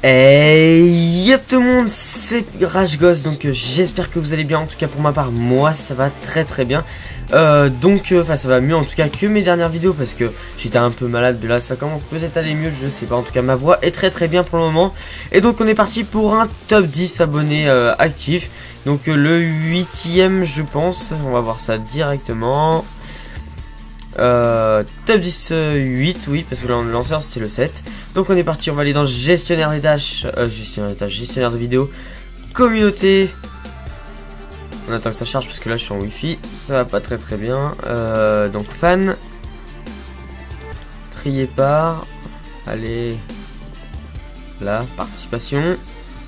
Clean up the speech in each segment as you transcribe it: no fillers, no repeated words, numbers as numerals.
Hey yep tout le monde, c'est RageGhost, donc j'espère que vous allez bien. En tout cas pour ma part, moi ça va très bien. Ça va mieux en tout cas que mes dernières vidéos, parce que j'étais un peu malade, mais là ça commence peut-être à aller mieux, je sais pas. En tout cas ma voix est très bien pour le moment. Et donc on est parti pour un top 10 abonnés actifs. Donc le 8ème je pense, on va voir ça directement. Top 10 8, oui, parce que l'ancien c'était le 7. Donc on est parti, on va aller dans gestionnaire des tâches, gestionnaire de vidéos, communauté. On attend que ça charge parce que là je suis en wifi, ça va pas très bien. Donc fan, trier par, allez, là, participation.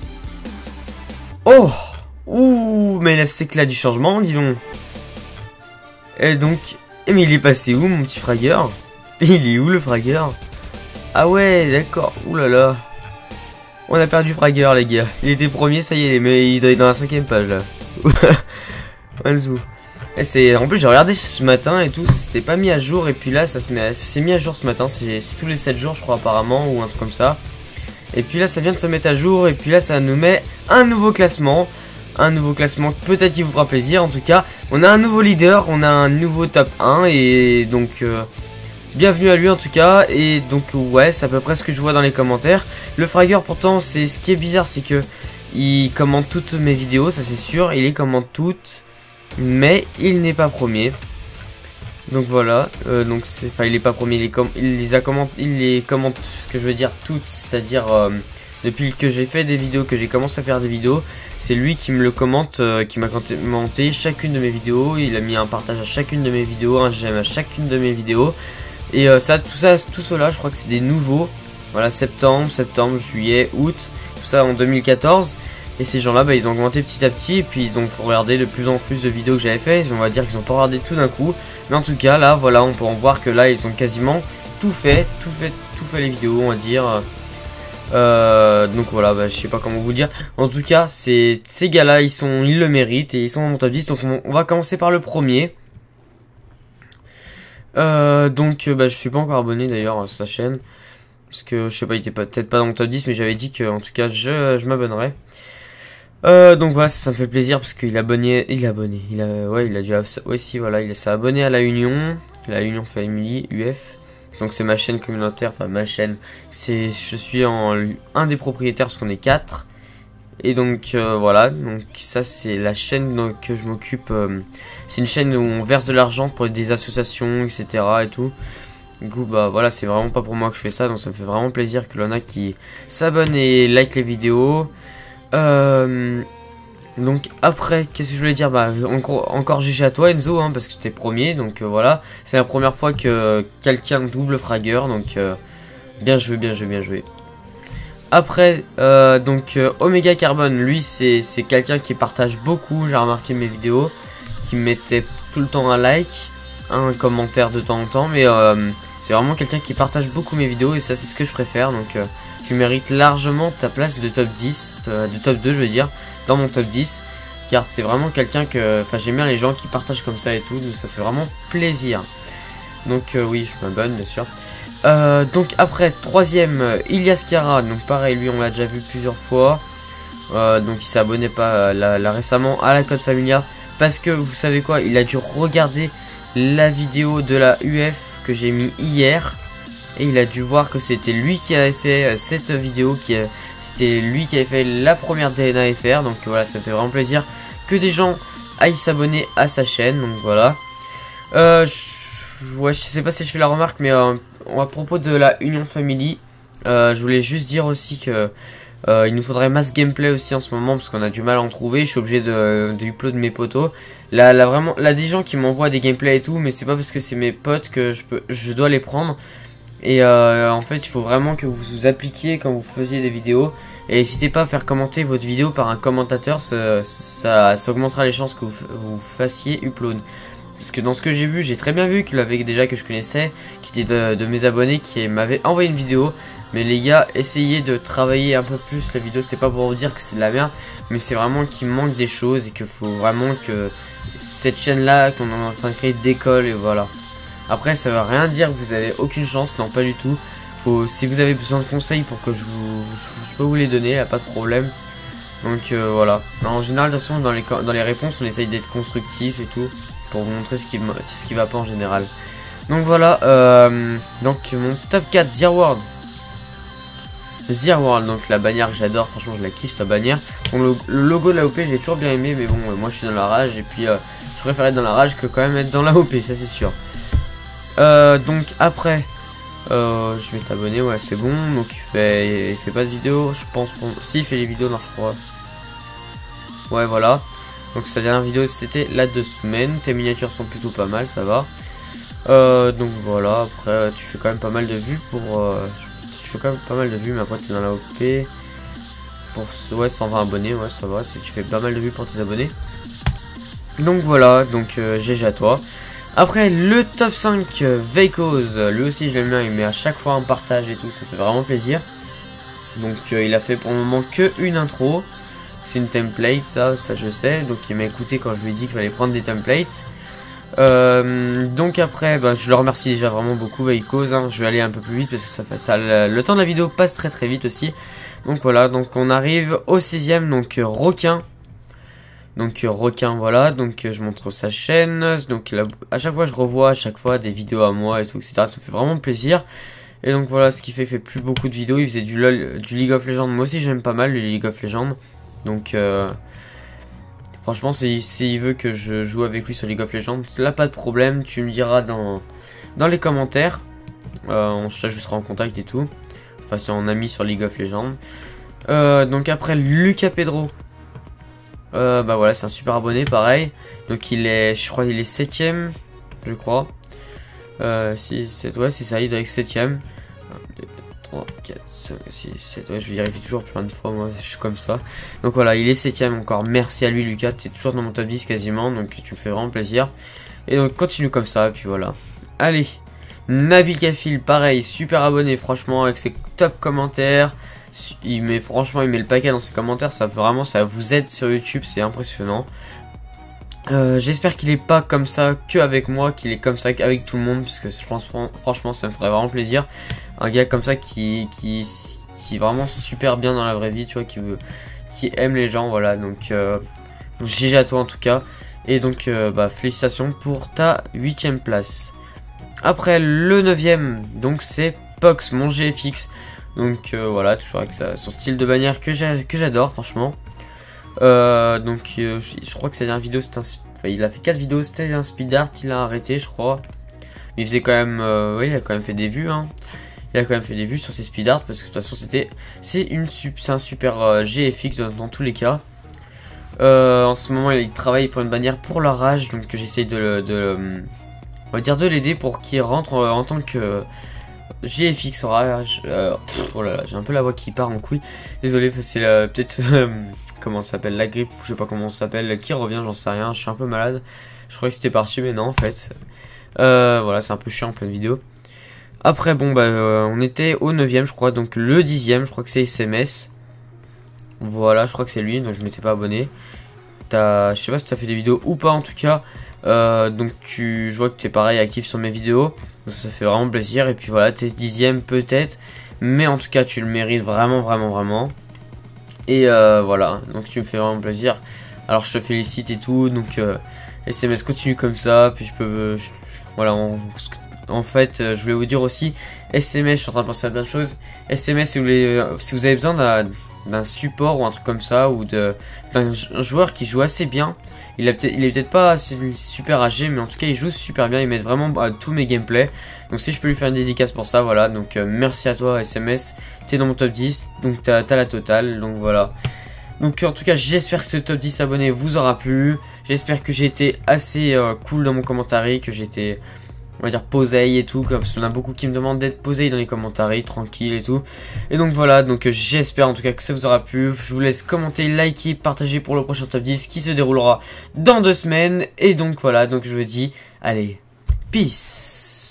Oh, ouh, mais là c'est que là du changement, dis donc. Et donc, mais il est passé où mon petit fragueur? Il est où le fragueur? Ah ouais, d'accord, oulala. On a perdu fragueur les gars. Il était premier, ça y est, mais il doit être dans la 5ème page là. En dessous. Et en plus j'ai regardé ce matin et tout, c'était pas mis à jour. Et puis là ça s'est mis à jour ce matin, c'est tous les 7 jours je crois apparemment, ou un truc comme ça. Et puis là ça vient de se mettre à jour. Et puis là ça nous met un nouveau classement. Un nouveau classement, peut-être qu'il vous fera plaisir. En tout cas, on a un nouveau leader, on a un nouveau top 1. Et donc, bienvenue à lui en tout cas. Et donc, ouais, c'est à peu près ce que je vois dans les commentaires. Le fragueur, pourtant, c'est ce qui est bizarre, c'est que il commente toutes mes vidéos, ça c'est sûr. Il les commente toutes, mais il n'est pas premier. Donc voilà, enfin il est pas premier, il les commente, ce que je veux dire toutes, c'est-à-dire depuis que j'ai fait des vidéos, que j'ai commencé à faire des vidéos, c'est lui qui me le commente, qui m'a commenté chacune de mes vidéos. Il a mis un partage à chacune de mes vidéos, un j'aime à chacune de mes vidéos. Et tout cela, je crois que c'est des nouveaux. Voilà, septembre, juillet, août, tout ça en 2014. Et ces gens-là, bah, ils ont augmenté petit à petit. Et puis ils ont regardé de plus en plus de vidéos que j'avais fait. On va dire qu'ils ont pas regardé tout d'un coup. Mais en tout cas, là, voilà, on peut en voir que là, ils ont quasiment tout fait les vidéos, on va dire. Donc voilà, bah, je sais pas comment vous dire. En tout cas, ces gars-là, ils le méritent et ils sont dans mon top 10. Donc on va commencer par le premier. Bah, je suis pas encore abonné d'ailleurs à sa chaîne, parce que je sais pas, il était peut-être pas dans mon top 10, mais j'avais dit que en tout cas je m'abonnerais. Donc voilà, ça me fait plaisir parce qu'il il s'est abonné à la Union Family UF. Donc c'est ma chaîne communautaire, enfin ma chaîne, je suis un des propriétaires parce qu'on est 4. Et donc voilà, donc ça c'est la chaîne que je m'occupe. C'est une chaîne où on verse de l'argent pour des associations, etc. et tout. Du coup bah voilà, c'est vraiment pas pour moi que je fais ça, donc ça me fait vraiment plaisir que l'on a qui s'abonnent et like les vidéos. Donc après, qu'est-ce que je voulais dire? Bah encore GG à toi Enzo, hein, parce que t'es premier. Donc voilà, c'est la première fois que quelqu'un double fragueur. Donc bien joué. Après Omega Carbone, lui c'est quelqu'un qui partage beaucoup. J'ai remarqué mes vidéos, qui mettait tout le temps un like, un commentaire de temps en temps. Mais c'est vraiment quelqu'un qui partage beaucoup mes vidéos, et ça c'est ce que je préfère. Donc tu mérites largement ta place de top 10, de top 2 je veux dire, dans mon top 10, car t'es vraiment quelqu'un que, enfin j'aime bien les gens qui partagent comme ça et tout, donc ça fait vraiment plaisir. Donc oui, je m'abonne bien sûr. Donc après, troisième, Ilias Cara, donc pareil, lui on l'a déjà vu plusieurs fois. Donc il s'est abonné pas là récemment à la Code Familia, parce que vous savez quoi, il a dû regarder la vidéo de la UF que j'ai mis hier. Et il a dû voir que c'était lui qui avait fait cette vidéo, c'était lui qui avait fait la première DNA FR. Donc voilà, ça me fait vraiment plaisir que des gens aillent s'abonner à sa chaîne. Donc voilà. Ouais, je sais pas si je fais la remarque, mais à propos de la Union Family, je voulais juste dire aussi que il nous faudrait masse gameplay aussi en ce moment, parce qu'on a du mal à en trouver. Je suis obligé de upload mes potos. Là des gens qui m'envoient des gameplays et tout, mais c'est pas parce que c'est mes potes que je dois les prendre. Et en fait il faut vraiment que vous vous appliquiez quand vous faisiez des vidéos. Et n'hésitez pas à faire commenter votre vidéo par un commentateur, ça augmentera les chances que vous fassiez upload. Parce que dans ce que j'ai vu, j'ai très bien vu qu'il avait déjà que je connaissais, qui était de mes abonnés, qui m'avait envoyé une vidéo. Mais les gars, essayez de travailler un peu plus la vidéo. C'est pas pour vous dire que c'est de la merde, mais c'est vraiment qu'il manque des choses, et qu'il faut vraiment que cette chaîne là qu'on est en train de créer décolle. Et voilà. Après ça veut rien dire que vous avez aucune chance, non pas du tout. si vous avez besoin de conseils pour que je peux vous les donner, y a pas de problème. Donc voilà. En général, de toute façon, dans les réponses, on essaye d'être constructif et tout pour vous montrer ce qui va pas en général. Donc voilà. Donc mon top 4 Zero World, donc la bannière que j'adore, franchement je la kiffe sa bannière. Bon, le logo de la OP j'ai toujours bien aimé, mais bon moi je suis dans la rage et puis je préfère être dans la rage que quand même être dans la OP, ça c'est sûr. Donc après je vais t'abonner, ouais c'est bon. Donc il fait pas de vidéo je pense, si il fait les vidéos, non je crois. Ouais voilà. Donc sa dernière vidéo c'était la 2 semaines, tes miniatures sont plutôt pas mal, ça va. Donc voilà, après tu fais quand même pas mal de vues pour... tu fais quand même pas mal de vues, mais après tu es dans la OP. Pour, ouais 120 abonnés, ouais ça va, si tu fais pas mal de vues pour tes abonnés. Donc voilà, donc GG à toi. Après le top 5 Veikos, lui aussi je l'aime bien, il met à chaque fois un partage et tout, ça fait vraiment plaisir. Donc il a fait pour le moment que une intro. C'est une template, ça je sais, donc il m'a écouté quand je lui ai dit qu'il fallait prendre des templates. Donc après bah, je le remercie déjà vraiment beaucoup Veikos, hein. Je vais aller un peu plus vite parce que le temps de la vidéo passe très vite aussi. Donc voilà, donc on arrive au 6ème, donc Requin. Donc Requin, voilà, donc je montre sa chaîne. Donc là, à chaque fois je revois des vidéos à moi et tout, etc. Ça fait vraiment plaisir. Et donc voilà, ce qu'il fait plus beaucoup de vidéos. Il faisait du LOL, du League of Legends. Moi aussi j'aime pas mal le League of Legends. Donc franchement, s'il veut que je joue avec lui sur League of Legends, là pas de problème, tu me diras dans les commentaires. On s'ajoutera en contact et tout. Enfin, c'est en ami sur League of Legends. Donc après, Lucas Pedro. Bah voilà, c'est un super abonné, pareil. Donc je crois qu'il est 7ème, je crois. 6, 7, ouais, c'est ça, il doit être 7ème. 1, 2, 3, 4, 5, 6, 7, ouais, je vérifie toujours plein de fois, moi, je suis comme ça. Donc voilà, il est 7ème encore, merci à lui Lucas, tu es toujours dans mon top 10 quasiment, donc tu me fais vraiment plaisir. Et donc continue comme ça, et puis voilà. Allez, Nabil Kafil, pareil, super abonné, franchement, avec ses top commentaires. Franchement, il met le paquet dans ses commentaires, ça vous aide sur YouTube, c'est impressionnant. J'espère qu'il est pas comme ça que avec moi, qu'il est comme ça avec tout le monde, parce que je pense franchement ça me ferait vraiment plaisir. Un gars comme ça qui est vraiment super bien dans la vraie vie, tu vois, qui aime les gens, voilà. Donc GG à toi en tout cas. Et donc bah félicitations pour ta 8ème place. Après le 9ème, donc c'est Pox, mon GFX. Donc voilà, toujours avec son style de bannière que j'adore franchement. Donc je crois que sa dernière vidéo c'était il a fait 4 vidéos, c'était un speed art, il a arrêté je crois. Mais il faisait quand même oui, il a quand même fait des vues hein. Il a quand même fait des vues sur ses speed art parce que de toute façon c'est un super GFX dans tous les cas. En ce moment il travaille pour une bannière pour la rage, donc j'essaye on va dire de l'aider pour qu'il rentre en tant que GFX rage. Oh là là, j'ai un peu la voix qui part en couille. Désolé, c'est peut-être comment ça s'appelle, la grippe, je sais pas comment ça s'appelle, qui revient, j'en sais rien. Je suis un peu malade. Je croyais que c'était parti, mais non en fait. Voilà, c'est un peu chiant en pleine vidéo. Après bon bah on était au 9ème je crois, donc le 10ème je crois que c'est SMS. Voilà, je crois que c'est lui, donc je m'étais pas abonné. Je sais pas si tu as fait des vidéos ou pas en tout cas. Donc je vois que tu es pareil actif sur mes vidéos, donc ça fait vraiment plaisir. Et puis voilà, tu es 10ème peut-être, mais en tout cas tu le mérites vraiment. Et voilà, donc tu me fais vraiment plaisir. Alors je te félicite et tout, donc SMS continue comme ça. Puis voilà, en fait je voulais vous dire aussi, SMS, je suis en train de penser à plein de choses. SMS, si vous avez besoin d'un support ou un truc comme ça, ou d'un joueur qui joue assez bien. Il est peut-être pas super âgé, mais en tout cas il joue super bien, il met vraiment tous mes gameplays. Donc si je peux lui faire une dédicace pour ça, voilà. Donc merci à toi SMS, t'es dans mon top 10, donc t'as la totale, donc voilà. Donc en tout cas j'espère que ce top 10 abonnés vous aura plu. J'espère que j'ai été assez cool dans mon commentaire, que j'étais, on va dire, posé et tout, comme parce qu'on a beaucoup qui me demandent d'être posé dans les commentaires, tranquille et tout. Et donc voilà, donc j'espère en tout cas que ça vous aura plu. Je vous laisse commenter, liker, partager pour le prochain top 10 qui se déroulera dans 2 semaines. Et donc voilà, donc je vous dis, allez, peace.